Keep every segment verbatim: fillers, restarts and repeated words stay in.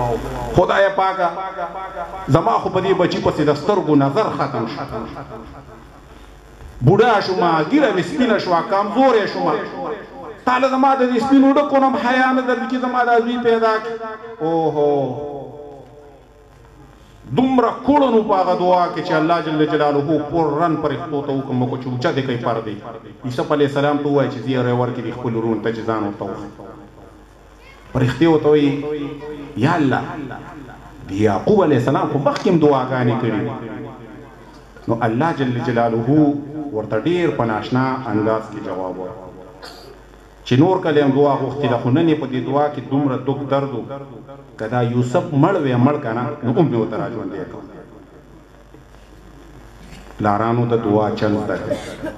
خدای پاکه زما خو په دې بچی پسې د سترګو نظر ختم شو بوډا شوم ګیره مې سپینه شوه کمزوری شوم تعالی زما د دې سپینو ډکو نه حیا نه درځي چې زما دا زوی پیدا کړي اوهو دومره کوړنو په هغه دعا کې چې الله جل جلاله پرن فرښتو ته حکم وکړو چې اوچا دې کوي پردې یوسف علیه السلام ته ووایي چې زیری ورکړي خپل ورونو ته چې ځان ورته وښیي فرښتې ورته وایي یا الله د یعقوب علیه السلام خو مخکې هم دعاګانې کړي نو الله جل جلاله ورته ډېر په ناشنا انداز کې جواب ورکړ چې نور کله هم دعا غوښتې ده خو نن یې په دې دعا کې دومره دک درد و که دا یوسف مړ وی مړ که نه نو هم مې ورته را ژوندی کړ پلارانو د دعا چل زده کړئ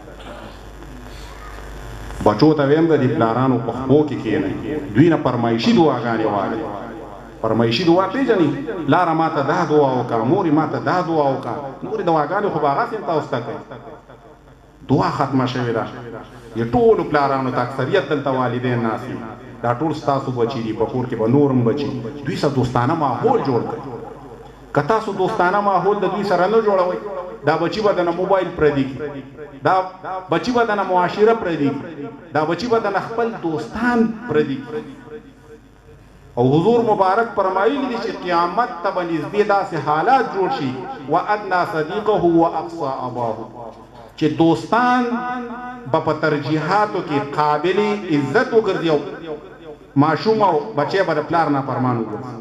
بچو ته ویم د دې پلارانو په خپو کې کښېنئ دوی نه فرمایشي دعاګانې واړئ فرمایشي دعا پېژنئ پلاره ما ته دا دعا وکړه مورې ما ته دا دعا وکړه نورې دعاګانې خو به هغسې هم تاسو ته کوئ دعا ختمه شوې ده د ټولو پلارانو ته اکثریت دلته والدین ناست دي دا ټول ستاسو بچي دي په کور کې به نور هم بچي دوی سره دوستانه ماحول جوړ کړئ که تاسو دوستانه ماحول د دوی سره نه جوړوئ دا بچي به دنه موبایل پردي کړي دا بچي به دنه معاشره پردي کړي دا بچي به دنه خپل دوستان پردي کړي او حضور مبارک فرمایلی دي چې قیامت ته به نږدې داسې حالات جوړ شي وادنا صدیقه واقصى اباه چې دوستان به په ترجیحاتو کې قابل عزت وګرځي او ماشوم او بچی به د پلار نافرمان وګرځي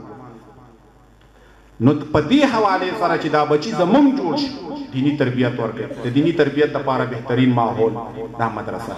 نو په دې حوالې سره چې دا بچی زموږ جوړ شي دینی تربیت ورکړي د دینی تربیت لپاره بهترین ماحول دا مدرسه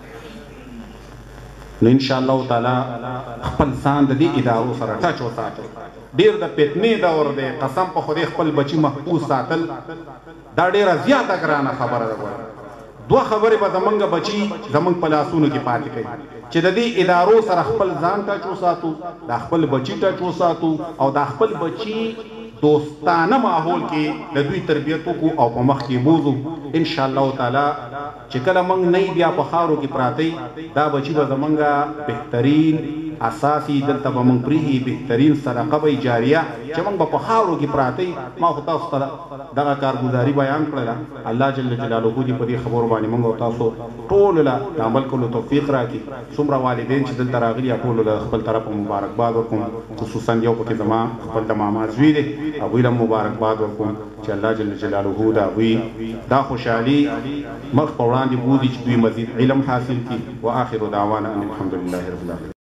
نو ان شاء الله تعالی خپل ځان د دې ادارو سره ټچ وساتئ ډیر د فتنې دور دی قسم په خدای خپل بچی محفوظ ساتل دا ډیره زیاته ګرانه خبره ده دوه خبرې به زمونږ بچي زمونږ په لاسونو کې پاتې کوي چې د دې ادارو سره خپل ځان ټچ وساتو دا خپل بچي ټچ وساتو او دا خپل بچي دوستانه ماحول کې د دوی تربیت وکړو او په مخ کې بوزو ان شاء الله تعالی چې کله موږ نه بیا په خاورو کې پراته دا بچي به زمونږ بهترین اساسي دلته به موږ پرېږي بهترین صدقه به جاریه چې موږ به په خاورو کې پراته ما خو تاسو ته دغه کارګزاري بیان کړله الله جل جلاله دې په دې خبرو باندې موږ او تاسو ټولو له عمل کولو توفیق راکړي څومره والدین چې دلته راغلي ټولو له خپل طرفه مبارکباد ورکوم خصوصا یو پکې زما خپل د ماما زوی دی هغوی له مبارکباد ورکوم چې الله جل جلاله د هغوی دا خوشحالي مخ په وړاندې بوځي چې دوی مزید علم حاصل کړي واخر دعوانا ان الحمد لله رب العالمین